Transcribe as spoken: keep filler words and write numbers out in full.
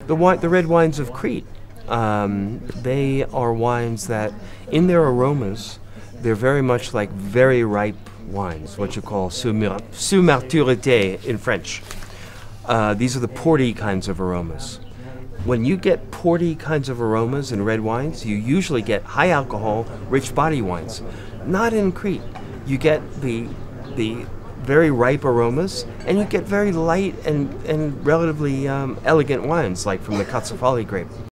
the wine, the red wines of Crete. Um, they are wines that, in their aromas, they're very much like very ripe wines, what you call sous maturité in French. Uh, these are the porty kinds of aromas. When you get porty kinds of aromas in red wines, you usually get high alcohol, rich body wines. Not in Crete. You get the the very ripe aromas, and you get very light and, and relatively um, elegant wines, like from the Cazzafalli grape.